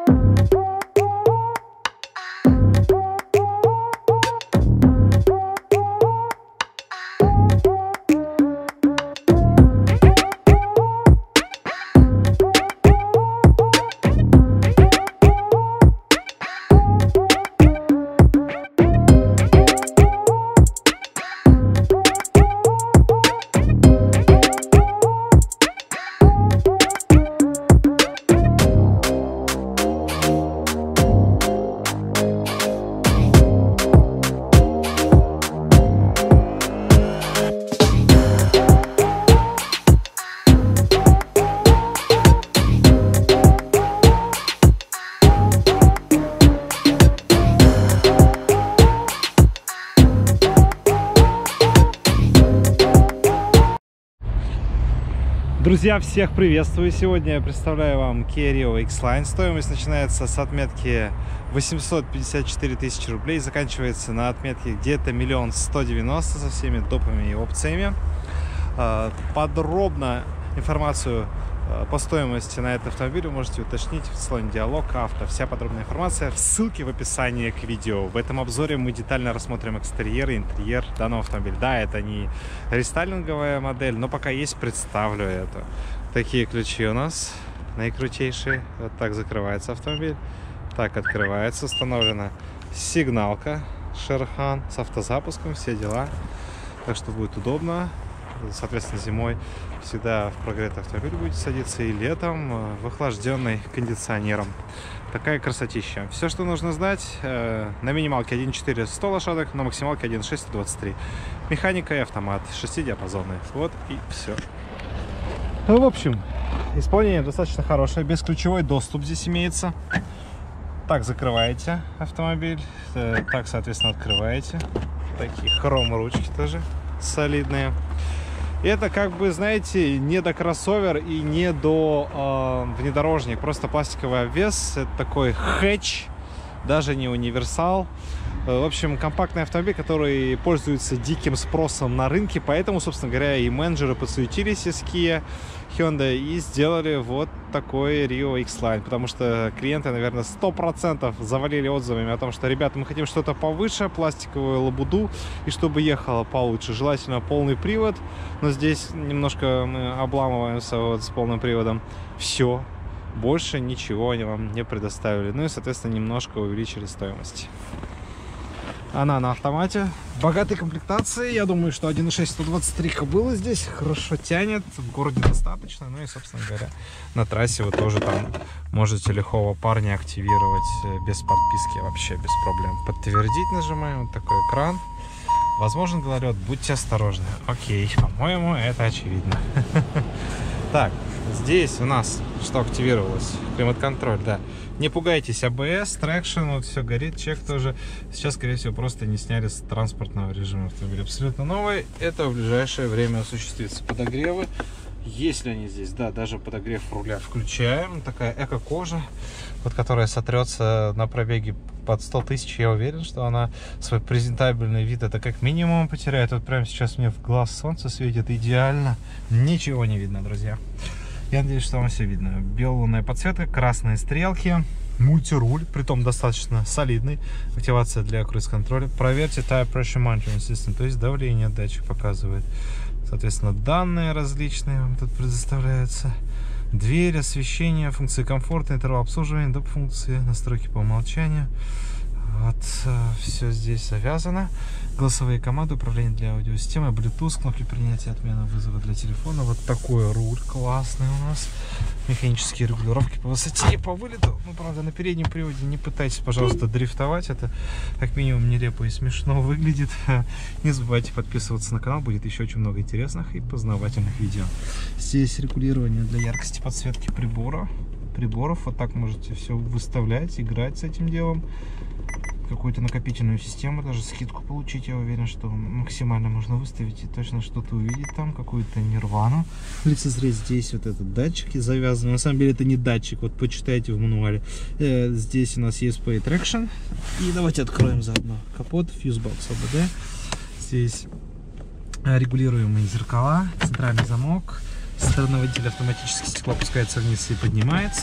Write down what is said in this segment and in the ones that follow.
Друзья, всех приветствую! Сегодня я представляю вам Kia Rio X-Line. Стоимость начинается с отметки 854 тысячи рублей, заканчивается на отметке где-то 1 190 000 со всеми допами и опциями. Подробно информацию по стоимости на этот автомобиль вы можете уточнить в салоне Диалог Авто. Вся подробная информация в ссылке в описании к видео. В этом обзоре мы детально рассмотрим экстерьер и интерьер данного автомобиля. Да, это не рестайлинговая модель, но пока есть, представлю это. Такие ключи у нас наикрутейшие. Вот так закрывается автомобиль. Так открывается. Установлена сигналка Шерхан с автозапуском, все дела. Так что будет удобно. Соответственно, зимой всегда в прогретый автомобиль будете садиться, и летом в охлажденный кондиционером. Такая красотища. Все, что нужно знать: на минималке 1.4 100 лошадок, на максималке 1.6 123. Механика и автомат 6-диапазонный. Вот и все. Ну, в общем, исполнение достаточно хорошее. Бесключевой доступ здесь имеется. Так закрываете автомобиль, так, соответственно, открываете. Такие хром-ручки тоже солидные. Это, как бы, знаете, не до кроссовер и не до внедорожник. Просто пластиковый обвес. Это такой хэтч, даже не универсал. В общем, компактный автомобиль, который пользуется диким спросом на рынке. Поэтому, собственно говоря, и менеджеры подсуетились из Kia, Hyundai и сделали вот такой Rio X-Line. Потому что клиенты, наверное, 100% завалили отзывами о том, что, ребята, мы хотим что-то повыше, пластиковую лабуду, и чтобы ехало получше. Желательно полный привод, но здесь немножко мы обламываемся вот с полным приводом. Все, больше ничего они вам не предоставили. Ну и, соответственно, немножко увеличили стоимость. Она на автомате, богатой комплектации. Я думаю, что 1.6 123 кобылы здесь хорошо тянет. В городе достаточно. Ну и, собственно говоря, на трассе вы тоже там можете лихого парня активировать без подписки, вообще без проблем. Подтвердить нажимаем, вот такой экран. Возможен гололед, будьте осторожны. Окей, по-моему, это очевидно. Так, здесь у нас что активировалось? Климат-контроль, да. Не пугайтесь, АБС, трекшн, вот все горит, чек тоже. Сейчас, скорее всего, просто не сняли с транспортного режима автомобиля. Абсолютно новый. Это в ближайшее время осуществится. Подогревы, есть ли они здесь? Да, даже подогрев руля включаем. Такая эко-кожа, вот, которая сотрется на пробеге под 100 тысяч. Я уверен, что она свой презентабельный вид это как минимум потеряет. Вот прямо сейчас мне в глаз солнце светит идеально. Ничего не видно, друзья. Я надеюсь, что вам все видно. Белая подсветка, красные стрелки, мультируль, притом достаточно солидный. Активация для круиз-контроля. Проверьте Tire Pressure Monitoring System, то есть давление датчик показывает. Соответственно, данные различные вам тут предоставляются. Дверь, освещение, функции комфорта, интервал обслуживания, доп. Функции, настройки по умолчанию. Вот, все здесь завязано. Голосовые команды, управление для аудиосистемы, Bluetooth, кнопки принятия, отмена вызова для телефона. Вот такой руль классный у нас. Механические регулировки по высоте и по вылету. Ну, правда, на переднем приводе не пытайтесь, пожалуйста, дрифтовать. Это как минимум нелепо и смешно выглядит. Не забывайте подписываться на канал. Будет еще очень много интересных и познавательных видео. Здесь регулирование для яркости подсветки приборов. Вот так можете все выставлять, играть с этим делом. Какую-то накопительную систему, даже скидку получить. Я уверен, что максимально можно выставить и точно что-то увидеть там, какую-то нирвану. Лицезреть здесь вот этот датчик завязан. На самом деле это не датчик, вот почитайте в мануале. Здесь у нас ESP Traction. И давайте откроем заодно капот, фьюзбокс ОБД. Здесь регулируемые зеркала, центральный замок. Со стороны водителя автоматически стекло опускается вниз и поднимается.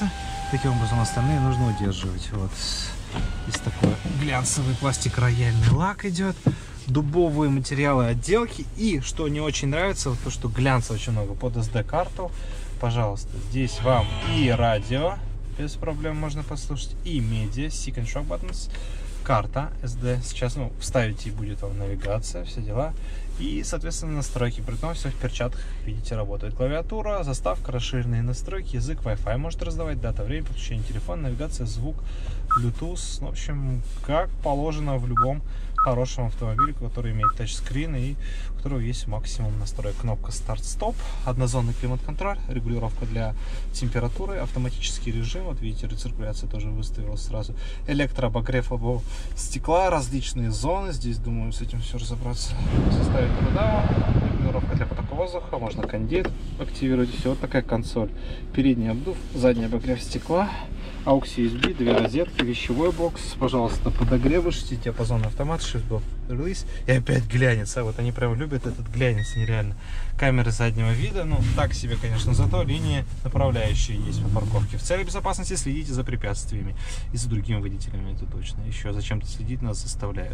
Таким образом остальные нужно удерживать. Вот здесь такой глянцевый пластик рояльный лак идет, дубовые материалы отделки. И что не очень нравится, вот то, что глянца очень много под SD-карту. Пожалуйста, здесь вам и радио без проблем можно послушать, и медиа, Stick and Shock Buttons, карта SD. Сейчас вставите и будет вам навигация, все дела. И, соответственно, настройки. При том, все в перчатках, видите, работает. Клавиатура, заставка, расширенные настройки, язык Wi-Fi может раздавать, дата, время, подключение телефона, навигация, звук, Bluetooth. В общем, как положено в любом хорошем автомобиле, который имеет тачскрин и у которого есть максимум настроек. Кнопка старт-стоп, однозонный климат-контроль, регулировка для температуры, автоматический режим. Вот видите, рециркуляция тоже выставилась сразу. Электрообогрев лобового стекла, различные зоны. Здесь, думаю, с этим все разобраться составит труда. Регулировка для потока воздуха, можно кондей активировать. Все, вот такая консоль. Передний обдув, задний обогрев стекла. AUX USB, две розетки, вещевой бокс, пожалуйста, подогревы, 6-диапазонный автомат, shift release. И опять глянец, вот они прям любят этот глянец, нереально. Камеры заднего вида, ну так себе, конечно, зато линии направляющие есть по парковке. В целях безопасности следите за препятствиями и за другими водителями, это точно. Еще зачем-то следить нас заставляют.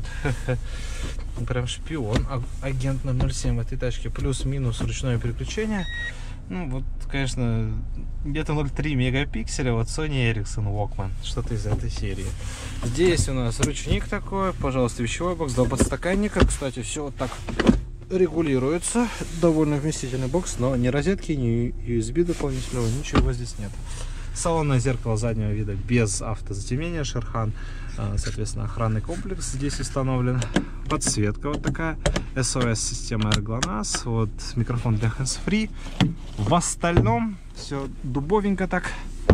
Прям шпион, агент 007 в этой тачке, плюс-минус ручное переключение. Ну, вот, конечно, где-то 0,3 мегапикселя, вот Sony Ericsson Walkman, что-то из этой серии. Здесь у нас ручник такой, пожалуйста, вещевой бокс, два подстаканника. Кстати, все вот так регулируется. Довольно вместительный бокс, но ни розетки, ни USB дополнительного, ничего здесь нет. Салонное зеркало заднего вида без автозатемнения, Шерхан, соответственно, охранный комплекс здесь установлен. Подсветка вот такая, SOS система GLONASS, вот микрофон для hands-free. В остальном все дубовенько так,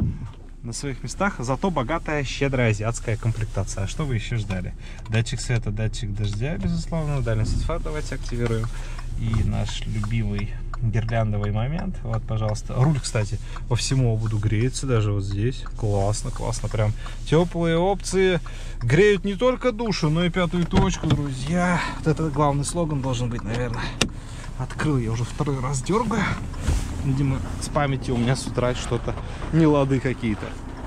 на своих местах, зато богатая, щедрая азиатская комплектация. А что вы еще ждали? Датчик света, датчик дождя, безусловно, дальность фар давайте активируем. И наш любимый гирляндовый момент. Вот, пожалуйста. Руль, кстати, по всему ободу греется, даже вот здесь. Классно, классно. Прям теплые опции греют не только душу, но и пятую точку, друзья. Вот это главный слоган должен быть, наверное. Открыл я уже второй раз, дергаю. Видимо, с памятью у меня с утра что-то не лады какие-то.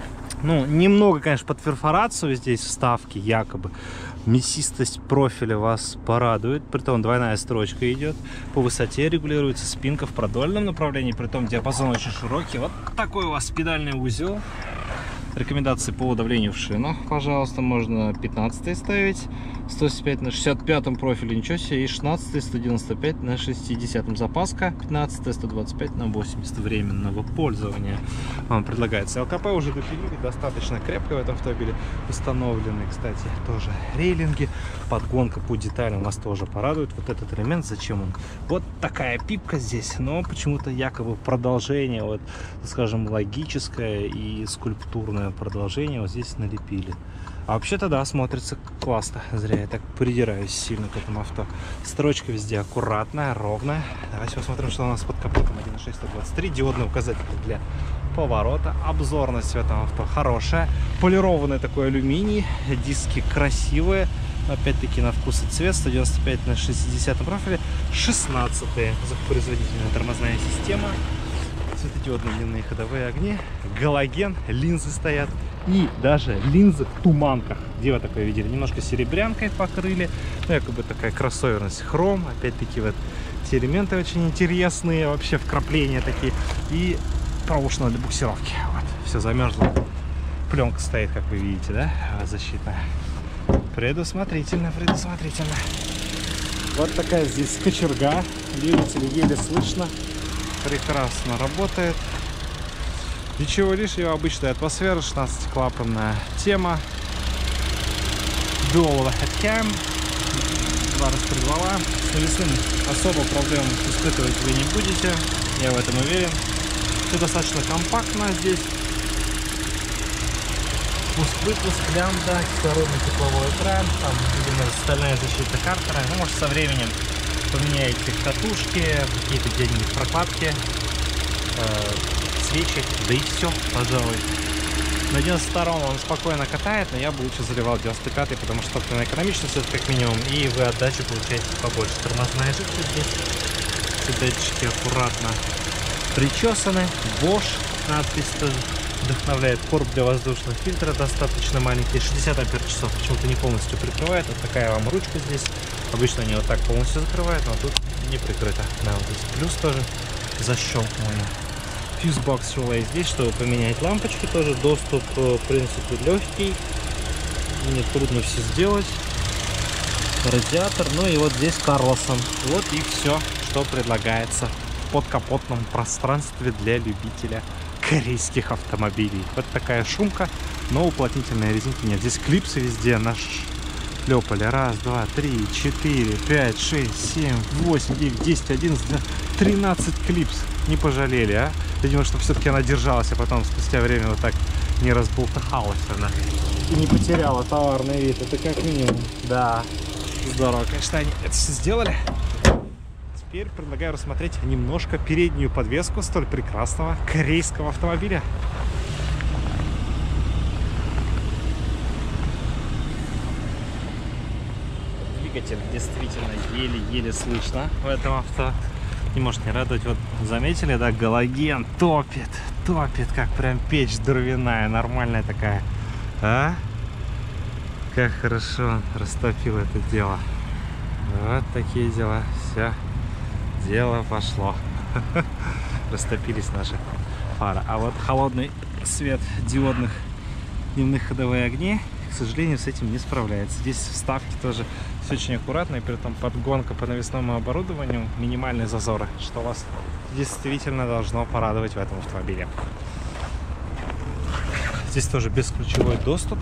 Ну, немного, конечно, под перфорацию здесь вставки, якобы. Мясистость профиля вас порадует. Притом двойная строчка идет. По высоте регулируется спинка в продольном направлении. Притом диапазон очень широкий. Вот такой у вас педальный узел. Рекомендации по давлению в шину. Пожалуйста, можно 15 ставить. 175 на 65 профиле, ничего себе. И 16, 195 на 60. Запаска 15, 125 на 80 временного пользования. Вам предлагается. ЛКП уже допилили, достаточно крепко в этом автомобиле установлены. Кстати, тоже рейлинги. Подгонка по деталям вас тоже порадует. Вот этот элемент, зачем он? Вот такая пипка здесь, но почему-то якобы продолжение, вот, скажем, логическое и скульптурное продолжение вот здесь налепили. А вообще-то, да, смотрится классно. Зря я так придираюсь сильно к этому авто. Строчка везде аккуратная, ровная. Давайте посмотрим, что у нас под капотом. 1.6 123. Диодный указатель для поворота. Обзорность в этом авто хорошая. Полированный такой алюминий. Диски красивые. Опять-таки на вкус и цвет. 195 на 60 профиле. 16-е. Производительная тормозная система. Светодиодные дневные ходовые огни. Галоген. Линзы стоят. И даже линзы в туманках. Где вы такое видели? Немножко серебрянкой покрыли. Ну, якобы такая кроссоверность. Хром. Опять-таки вот эти элементы очень интересные. Вообще вкрапления такие. И проушина для буксировки. Вот. Все замерзло. Пленка стоит, как вы видите, да? Защитная. Предусмотрительно, предусмотрительно. Вот такая здесь кочерга. Двигатель еле слышно. Прекрасно работает. Ничего лишнего, обычная атмосфера, 16-клапанная тема. Dual headcam, два распредвала. С навесным особо проблем испытывать вы не будете, я в этом уверен. Все достаточно компактно здесь. Спуск-выпуск, лямбда, кислородный тепловой экран, там, видимо, стальная защита картера. Ну, может, со временем поменяете катушки, какие-то где-нибудь прокладки, свечи, да и все, пожалуй. На 92-м он спокойно катает, но я бы лучше заливал 95-й, потому что на экономичность это как минимум, и вы отдачу получаете побольше. Тормозная жидкость здесь, все датчики аккуратно причесаны, Bosch, надпись тоже Вдохновляет короб для воздушного фильтра, достаточно маленький, 60 ампер-часов, почему-то не полностью прикрывает. Вот такая вам ручка здесь. Обычно они вот так полностью закрывают, но тут не прикрыто. Да, вот здесь плюс тоже защелкивание. Фьюзбокс релей здесь, чтобы поменять лампочки тоже. Доступ, в принципе, легкий. Не трудно все сделать. Радиатор, ну и вот здесь Карлсон. Вот и все, что предлагается в подкапотном пространстве для любителя корейских автомобилей. Вот такая шумка, но уплотнительной резинки нет. Здесь клипсы везде нашлепали. Раз, два, три, 4, 5, 6, 7, 8, 9, 10, 11, 13 клипс. Не пожалели, а? Видимо, чтобы все-таки она держалась, а потом спустя время вот так не разболтыхалась она. И не потеряла товарный вид. Это как минимум. Да, здорово, конечно, они это все сделали. Теперь предлагаю рассмотреть немножко переднюю подвеску столь прекрасного корейского автомобиля. Двигатель действительно еле-еле слышно в этом авто. Не может не радовать. Вот заметили, да, галоген топит, как прям печь дровяная, нормальная такая. А? Как хорошо растопил это дело. Вот такие дела. Все. Дело пошло. Растопились наши фары. А вот холодный свет диодных дневных ходовых огней, к сожалению, с этим не справляется. Здесь вставки тоже все очень аккуратно, и при этом подгонка по навесному оборудованию, минимальные зазоры, что вас действительно должно порадовать в этом автомобиле. Здесь тоже бесключевой доступ.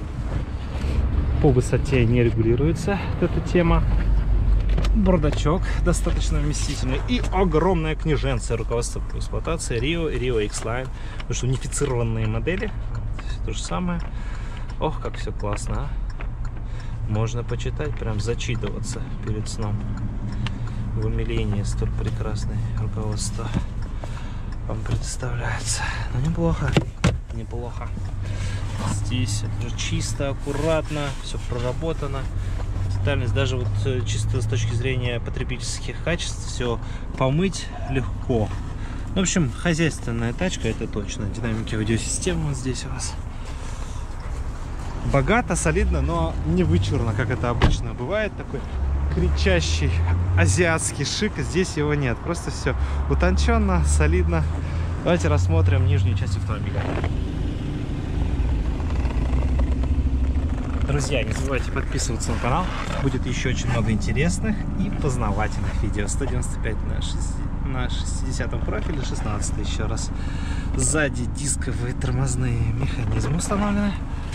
По высоте не регулируется эта тема. Бардачок достаточно вместительный и огромная книженция руководства по эксплуатации Rio и Rio X-Line, потому что унифицированные модели, то же самое. Ох, как все классно, а? Можно почитать, прям зачитываться перед сном в умилении. Столь прекрасное руководство вам предоставляется. Ну, неплохо, неплохо. Здесь уже чисто, аккуратно, все проработано. Детальность даже вот чисто с точки зрения потребительских качеств, все помыть легко. В общем, хозяйственная тачка, это точно. Динамики аудиосистемы вот здесь у вас. Богато, солидно, но не вычурно, как это обычно бывает. Такой кричащий азиатский шик. Здесь его нет. Просто все утонченно, солидно. Давайте рассмотрим нижнюю часть автомобиля. Друзья, не забывайте подписываться на канал. Будет еще очень много интересных и познавательных видео. 195 на 60-м профиле, 16 еще раз. Сзади дисковые тормозные механизмы установлены.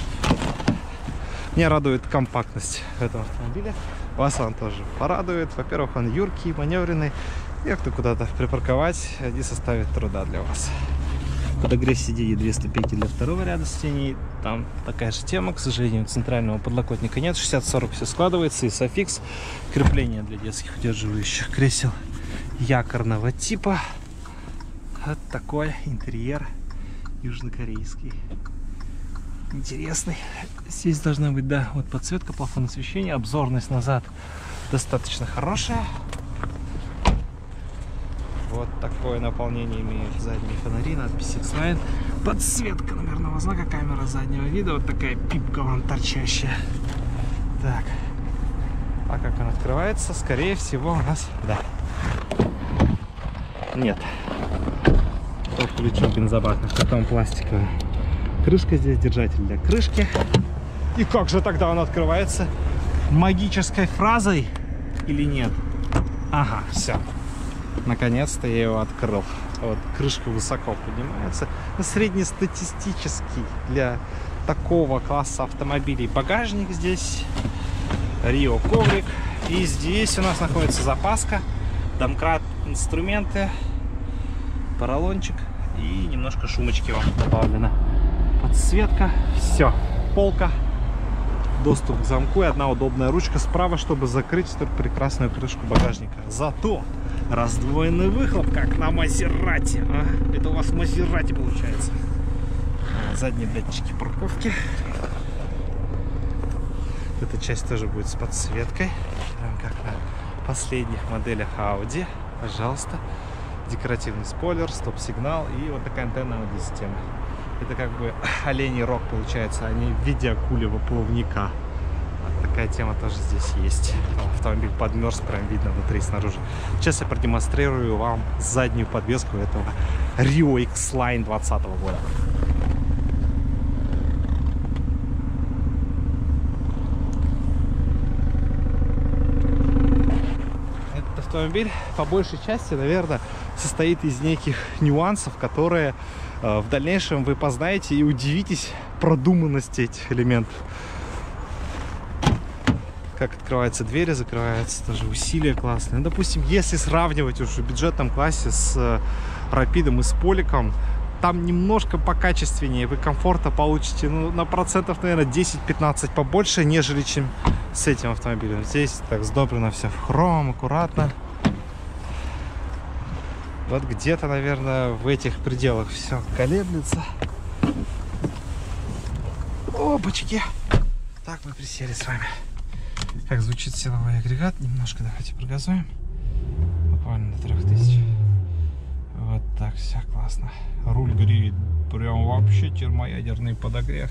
Меня радует компактность этого автомобиля. Вас он тоже порадует. Во-первых, он юркий, маневренный. И как-то куда-то припарковать не составит труда для вас. Подогрев сидений, 2 ступеньки для второго ряда сидений. Там такая же тема, к сожалению, центрального подлокотника нет. 60-40 все складывается. И софикс. Крепление для детских удерживающих кресел якорного типа. Вот такой интерьер южнокорейский. Интересный. Здесь должна быть, да, вот подсветка, плафон освещения. Обзорность назад достаточно хорошая. Вот такое наполнение имеют задние фонари, надпись X-Line. Подсветка номерного знака, камера заднего вида. Вот такая пипка вам торчащая. Так. А как он открывается? Скорее всего у нас... Да. Нет. Тот ключом бензобаков, потом пластиковая. Крышка здесь, держатель для крышки. И как же тогда он открывается? Магической фразой или нет? Ага, все. Наконец-то я его открыл. Вот, крышка высоко поднимается. Среднестатистический для такого класса автомобилей багажник здесь. Rio коврик. И здесь у нас находится запаска, домкрат, инструменты, поролончик и немножко шумочки вам добавлено. Подсветка. Все. Полка. Доступ к замку и одна удобная ручка справа, чтобы закрыть эту прекрасную крышку багажника. Зато раздвоенный выхлоп, как на Мазерати. А? Это у вас Мазерати получается. Задние датчики парковки. Эта часть тоже будет с подсветкой, прям как на последних моделях Audi. Пожалуйста. Декоративный спойлер, стоп-сигнал и вот такая антенна аудиосистемы. Это как бы оленей рог получается, они в виде акулевого-плавника. Вот такая тема тоже здесь есть. Автомобиль подмерз, прям видно внутри и снаружи. Сейчас я продемонстрирую вам заднюю подвеску этого Rio X-Line 2020 года. Этот автомобиль по большей части, наверное, состоит из неких нюансов, которые в дальнейшем вы познаете и удивитесь продуманности этих элементов. Как открываются двери, закрываются, тоже усилия классные. Ну, допустим, если сравнивать уже в бюджетном классе с Рапидом и с Поликом, там немножко покачественнее, вы комфорта получите, ну, на процентов, наверное, 10-15 побольше, нежели чем с этим автомобилем. Здесь так сдобрено все в хром, аккуратно. Вот где-то, наверное, в этих пределах все колеблется. Опачки! Так, мы присели с вами. Как звучит силовой агрегат. Немножко давайте прогазуем. Буквально до 3000. Вот так, все классно. Руль греет. Прям вообще термоядерный подогрев.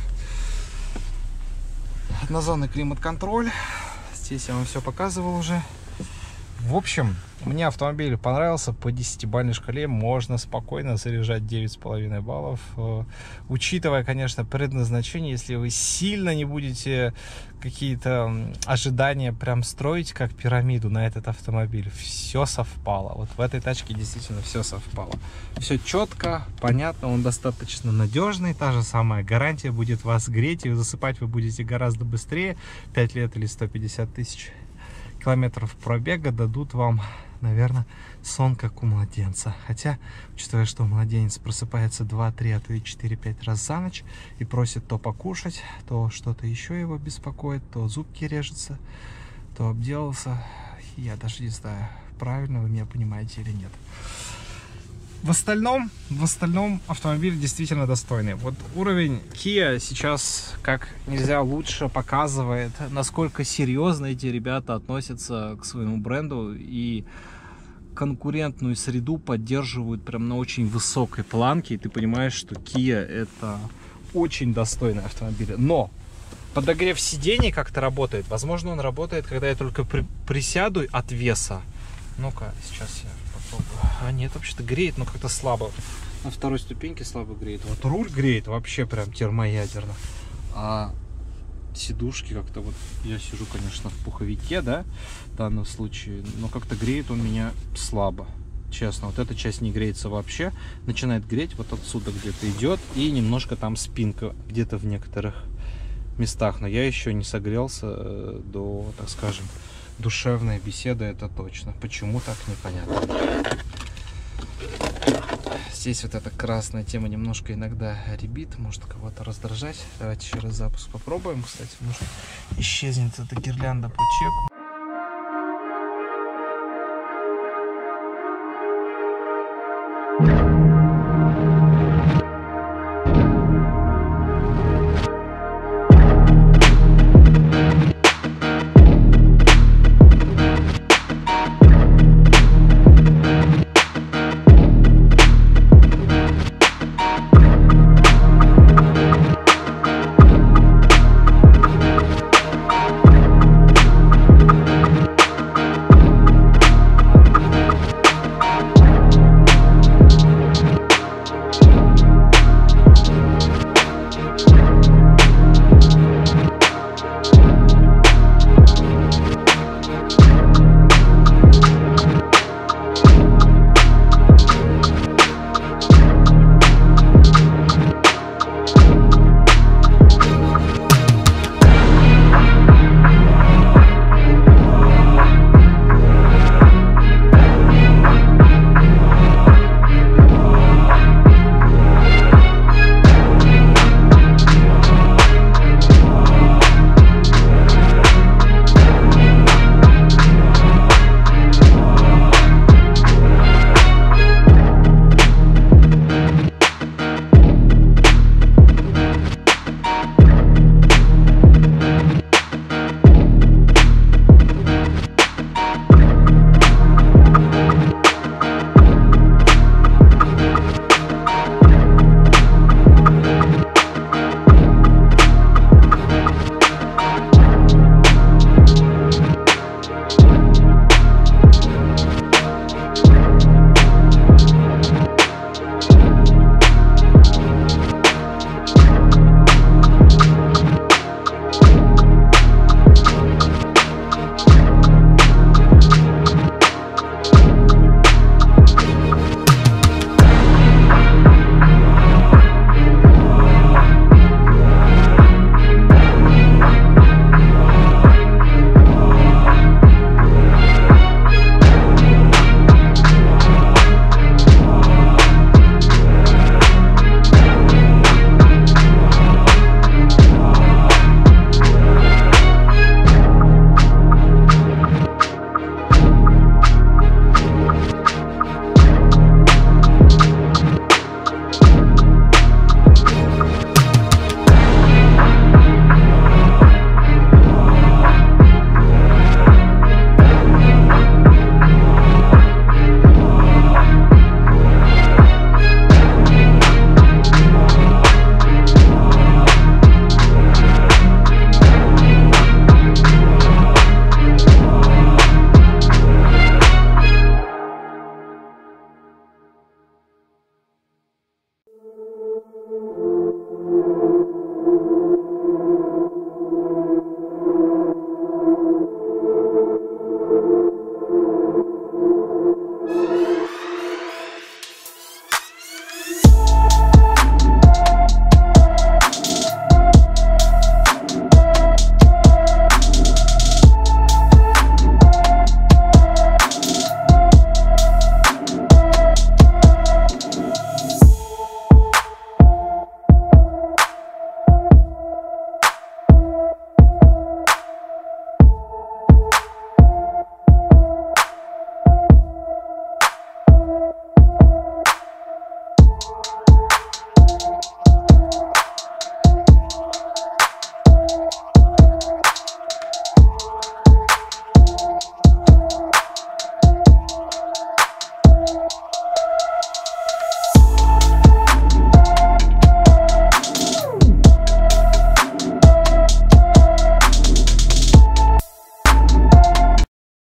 Однозонный климат-контроль. Здесь я вам все показывал уже. В общем, мне автомобиль понравился. По 10-бальной шкале можно спокойно заряжать 9,5 баллов. Учитывая, конечно, предназначение, если вы сильно не будете какие-то ожидания прям строить, как пирамиду на этот автомобиль, все совпало. Вот в этой тачке действительно все совпало. Все четко, понятно, он достаточно надежный. Та же самая гарантия будет вас греть, и засыпать вы будете гораздо быстрее. 5 лет или 150 тысяч километров пробега дадут вам, наверное, сон как у младенца. Хотя, учитывая, что младенец просыпается 2-3, а то и 4-5 раз за ночь и просит то покушать, то что-то еще его беспокоит, то зубки режутся, то обделался. Я даже не знаю, правильно вы меня понимаете или нет. В остальном автомобиль действительно достойный. Вот уровень Kia сейчас как нельзя лучше показывает, насколько серьезно эти ребята относятся к своему бренду и конкурентную среду поддерживают прям на очень высокой планке. И ты понимаешь, что Kia это очень достойный автомобиль. Но подогрев сидений как-то работает. Возможно, он работает, когда я только присяду от веса. Ну-ка, сейчас я попробую. А нет, вообще-то греет, но как-то слабо. На второй ступеньке слабо греет. Вот руль греет вообще прям термоядерно. А сидушки как-то вот... Я сижу, конечно, в пуховике, да, в данном случае. Но как-то греет он меня слабо. Честно, вот эта часть не греется вообще. Начинает греть вот отсюда где-то идет. И немножко там спинка где-то в некоторых местах. Но я еще не согрелся до, так скажем, душевная беседа, это точно. Почему так, непонятно. Здесь вот эта красная тема немножко иногда ребит, может кого-то раздражать. Давайте еще раз запуск попробуем. Кстати, может исчезнет эта гирлянда по чеку.